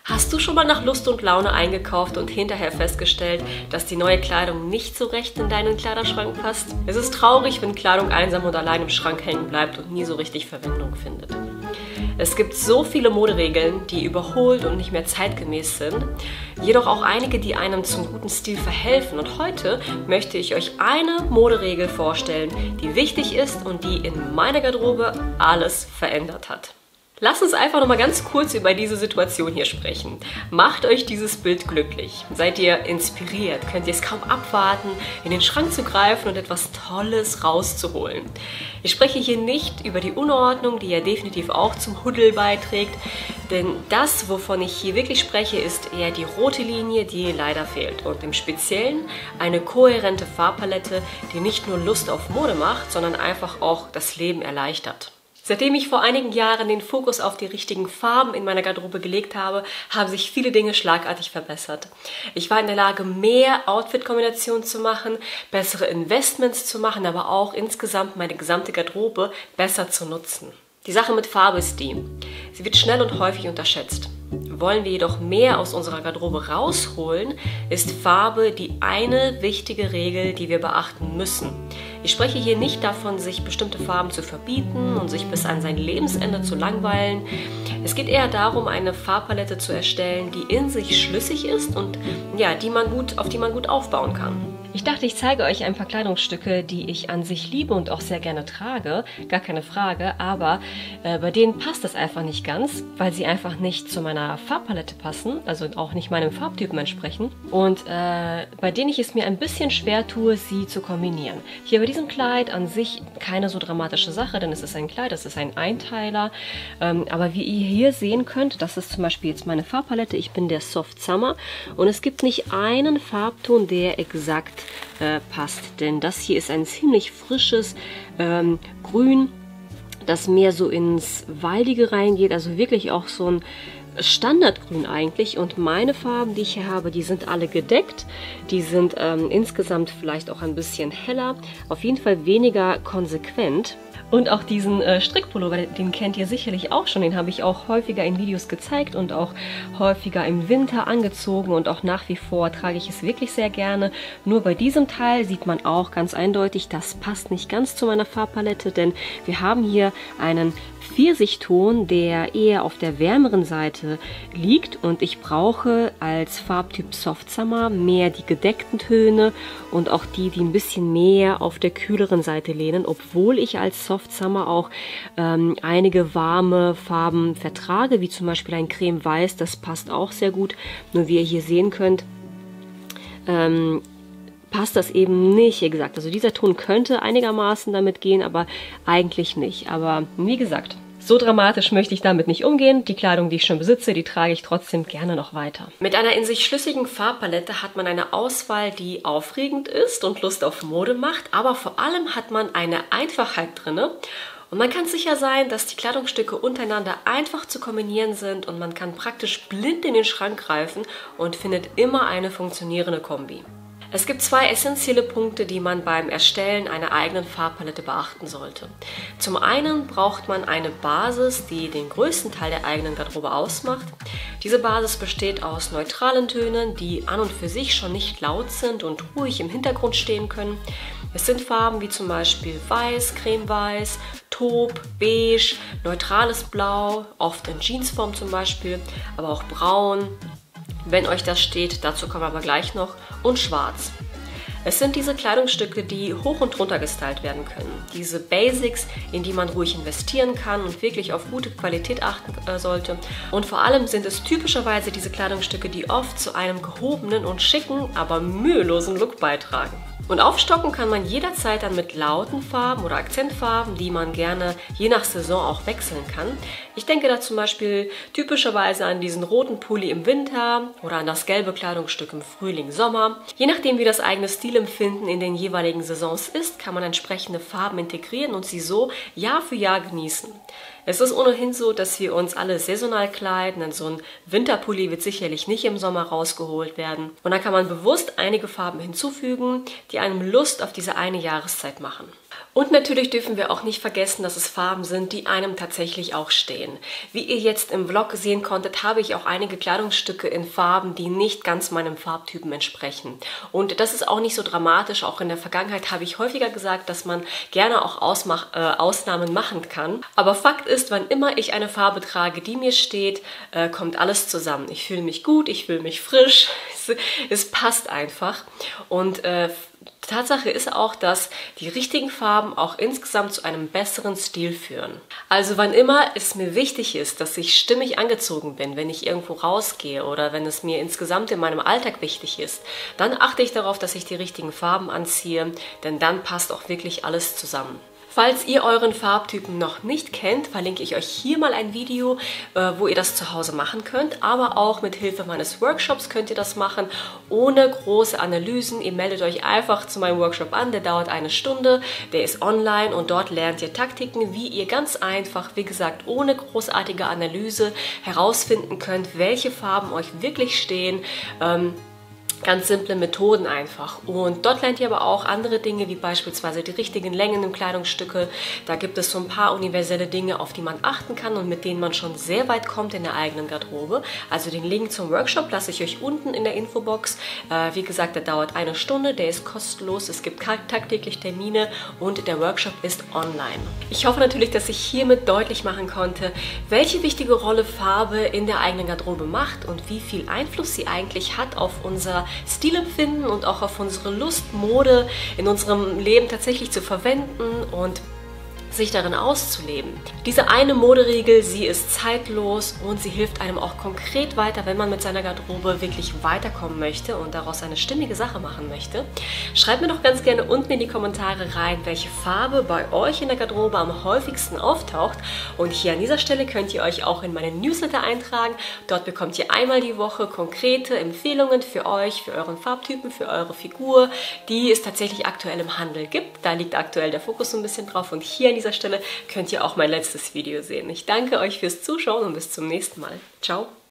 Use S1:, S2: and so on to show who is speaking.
S1: Hast du schon mal nach Lust und Laune eingekauft und hinterher festgestellt, dass die neue Kleidung nicht so recht in deinen Kleiderschrank passt? Es ist traurig, wenn Kleidung einsam und allein im Schrank hängen bleibt und nie so richtig Verwendung findet. Es gibt so viele Moderegeln, die überholt und nicht mehr zeitgemäß sind, jedoch auch einige, die einem zum guten Stil verhelfen. Und heute möchte ich euch eine Moderegel vorstellen, die wichtig ist und die in meiner Garderobe alles verändert hat. Lasst uns einfach noch mal ganz kurz über diese Situation hier sprechen. Macht euch dieses Bild glücklich. Seid ihr inspiriert? Könnt ihr es kaum abwarten, in den Schrank zu greifen und etwas Tolles rauszuholen? Ich spreche hier nicht über die Unordnung, die ja definitiv auch zum Huddel beiträgt, denn das, wovon ich hier wirklich spreche, ist eher die rote Linie, die leider fehlt. Und im Speziellen eine kohärente Farbpalette, die nicht nur Lust auf Mode macht, sondern einfach auch das Leben erleichtert. Seitdem ich vor einigen Jahren den Fokus auf die richtigen Farben in meiner Garderobe gelegt habe, haben sich viele Dinge schlagartig verbessert. Ich war in der Lage, mehr Outfit-Kombinationen zu machen, bessere Investments zu machen, aber auch insgesamt meine gesamte Garderobe besser zu nutzen. Die Sache mit Farbe ist die: Sie wird schnell und häufig unterschätzt. Wollen wir jedoch mehr aus unserer Garderobe rausholen, ist Farbe die eine wichtige Regel, die wir beachten müssen. Ich spreche hier nicht davon, sich bestimmte Farben zu verbieten und sich bis an sein Lebensende zu langweilen. Es geht eher darum, eine Farbpalette zu erstellen, die in sich schlüssig ist und ja, auf die man gut aufbauen kann. Ich dachte, ich zeige euch ein paar Kleidungsstücke, die ich an sich liebe und auch sehr gerne trage, gar keine Frage, aber bei denen passt das einfach nicht ganz, weil sie einfach nicht zu meiner Farbpalette passen, also auch nicht meinem Farbtypen entsprechen und bei denen ich es mir ein bisschen schwer tue, sie zu kombinieren. Hier bei diesem Kleid an sich keine so dramatische Sache, denn es ist ein Kleid, es ist ein Einteiler, aber wie ihr hier sehen könnt, das ist zum Beispiel jetzt meine Farbpalette, ich bin der Soft Summer und es gibt nicht einen Farbton, der exakt passt, denn das hier ist ein ziemlich frisches Grün, das mehr so ins Waldige reingeht, also wirklich auch so ein Standardgrün eigentlich, und meine Farben, die ich hier habe, die sind alle gedeckt, die sind insgesamt vielleicht auch ein bisschen heller, auf jeden Fall weniger konsequent. Und auch diesen Strickpullover, den kennt ihr sicherlich auch schon, den habe ich auch häufiger in Videos gezeigt und auch häufiger im Winter angezogen und auch nach wie vor trage ich es wirklich sehr gerne. Nur bei diesem Teil sieht man auch ganz eindeutig, das passt nicht ganz zu meiner Farbpalette, denn wir haben hier einen Pfirsichton, der eher auf der wärmeren Seite liegt und ich brauche als Farbtyp Soft Summer mehr die gedeckten Töne und auch die ein bisschen mehr auf der kühleren Seite lehnen, obwohl ich als Soft Summer auch einige warme Farben vertrage, wie zum Beispiel ein Creme Weiß, das passt auch sehr gut, nur wie ihr hier sehen könnt, passt das eben nicht exakt. Also dieser Ton könnte einigermaßen damit gehen, aber eigentlich nicht. Aber wie gesagt, so dramatisch möchte ich damit nicht umgehen. Die Kleidung, die ich schon besitze, die trage ich trotzdem gerne noch weiter. Mit einer in sich schlüssigen Farbpalette hat man eine Auswahl, die aufregend ist und Lust auf Mode macht, aber vor allem hat man eine Einfachheit drin. Und man kann sicher sein, dass die Kleidungsstücke untereinander einfach zu kombinieren sind und man kann praktisch blind in den Schrank greifen und findet immer eine funktionierende Kombi. Es gibt zwei essentielle Punkte, die man beim Erstellen einer eigenen Farbpalette beachten sollte. Zum einen braucht man eine Basis, die den größten Teil der eigenen Garderobe ausmacht. Diese Basis besteht aus neutralen Tönen, die an und für sich schon nicht laut sind und ruhig im Hintergrund stehen können. Es sind Farben wie zum Beispiel Weiß, Cremeweiß, Taupe, Beige, neutrales Blau, oft in Jeansform zum Beispiel, aber auch Braun. Wenn euch das steht, dazu kommen wir aber gleich noch, und Schwarz. Es sind diese Kleidungsstücke, die hoch und runter gestylt werden können. Diese Basics, in die man ruhig investieren kann und wirklich auf gute Qualität achten sollte. Und vor allem sind es typischerweise diese Kleidungsstücke, die oft zu einem gehobenen und schicken, aber mühelosen Look beitragen. Und aufstocken kann man jederzeit dann mit lauten Farben oder Akzentfarben, die man gerne je nach Saison auch wechseln kann. Ich denke da zum Beispiel typischerweise an diesen roten Pulli im Winter oder an das gelbe Kleidungsstück im Frühling, Sommer. Je nachdem, wie das eigene Stilempfinden in den jeweiligen Saisons ist, kann man entsprechende Farben integrieren und sie so Jahr für Jahr genießen. Es ist ohnehin so, dass wir uns alle saisonal kleiden, denn so ein Winterpulli wird sicherlich nicht im Sommer rausgeholt werden. Und dann kann man bewusst einige Farben hinzufügen, die einem Lust auf diese eine Jahreszeit machen. Und natürlich dürfen wir auch nicht vergessen, dass es Farben sind, die einem tatsächlich auch stehen. Wie ihr jetzt im Vlog sehen konntet, habe ich auch einige Kleidungsstücke in Farben, die nicht ganz meinem Farbtypen entsprechen. Und das ist auch nicht so dramatisch. Auch in der Vergangenheit habe ich häufiger gesagt, dass man gerne auch Ausnahmen machen kann. Aber Fakt ist, wann immer ich eine Farbe trage, die mir steht, kommt alles zusammen. Ich fühle mich gut, ich fühle mich frisch. Es passt einfach. Und Tatsache ist auch, dass die richtigen Farben auch insgesamt zu einem besseren Stil führen. Also wann immer es mir wichtig ist, dass ich stimmig angezogen bin, wenn ich irgendwo rausgehe oder wenn es mir insgesamt in meinem Alltag wichtig ist, dann achte ich darauf, dass ich die richtigen Farben anziehe, denn dann passt auch wirklich alles zusammen. Falls ihr euren Farbtypen noch nicht kennt, verlinke ich euch hier mal ein Video, wo ihr das zu Hause machen könnt. Aber auch mit Hilfe meines Workshops könnt ihr das machen, ohne große Analysen. Ihr meldet euch einfach zu meinem Workshop an, der dauert 1 Stunde, der ist online und dort lernt ihr Taktiken, wie ihr ganz einfach, wie gesagt, ohne großartige Analyse herausfinden könnt, welche Farben euch wirklich stehen. Ganz simple Methoden einfach. Und dort lernt ihr aber auch andere Dinge, wie beispielsweise die richtigen Längen im Kleidungsstücke. Da gibt es so ein paar universelle Dinge, auf die man achten kann und mit denen man schon sehr weit kommt in der eigenen Garderobe. Also den Link zum Workshop lasse ich euch unten in der Infobox. Wie gesagt, der dauert 1 Stunde, der ist kostenlos, es gibt tagtäglich Termine und der Workshop ist online. Ich hoffe natürlich, dass ich hiermit deutlich machen konnte, welche wichtige Rolle Farbe in der eigenen Garderobe macht und wie viel Einfluss sie eigentlich hat auf unser Stilempfinden und auch auf unsere Lust, Mode in unserem Leben tatsächlich zu verwenden und sich darin auszuleben. Diese eine Moderegel, sie ist zeitlos und sie hilft einem auch konkret weiter, wenn man mit seiner Garderobe wirklich weiterkommen möchte und daraus eine stimmige Sache machen möchte. Schreibt mir doch ganz gerne unten in die Kommentare rein, welche Farbe bei euch in der Garderobe am häufigsten auftaucht. Und hier an dieser Stelle könnt ihr euch auch in meinen Newsletter eintragen. Dort bekommt ihr einmal die Woche konkrete Empfehlungen für euch, für euren Farbtypen, für eure Figur, die es tatsächlich aktuell im Handel gibt. Da liegt aktuell der Fokus so ein bisschen drauf und hier an dieser Stelle könnt ihr auch mein letztes Video sehen. Ich danke euch fürs Zuschauen und bis zum nächsten Mal. Ciao!